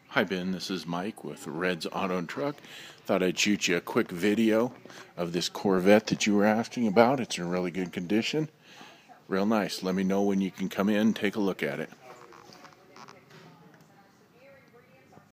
Hi Ben, this is Mike with Red's Auto and Truck. Thought I'd shoot you a quick video of this Corvette that you were asking about. It's in really good condition. Real nice. Let me know when you can come in and take a look at it.